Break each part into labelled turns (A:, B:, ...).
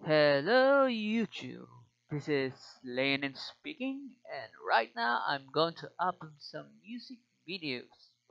A: Hello YouTube, this is Lenin speaking, and right now I'm going to upload some music videos.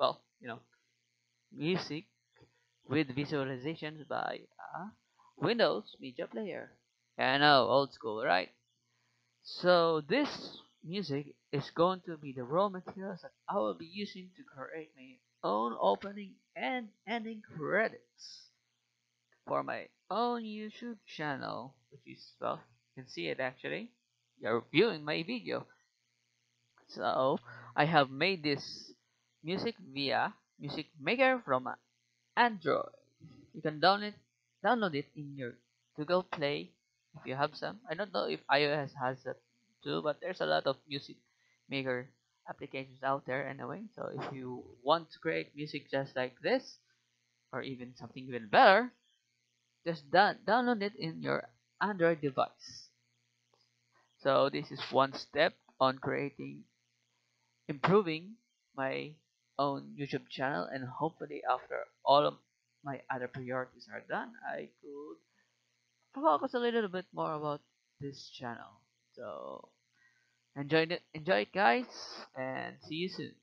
A: Music with visualizations by Windows Media Player. I know, old school, right? So this music is going to be the raw materials that I will be using to create my own opening and ending credits for my own YouTube channel, which is, you can see it actually. You're viewing my video. So I have made this music via Music Maker from Android. You can download it in your Google Play if you have some. I don't know if iOS has that too, but there's a lot of Music Maker applications out there anyway. So if you want to create music just like this, or even something even better, just download it in your Android device. So this is one step on improving my own YouTube channel, and hopefully after all of my other priorities are done, I could focus a little bit more about this channel. So enjoy it guys, and see you soon.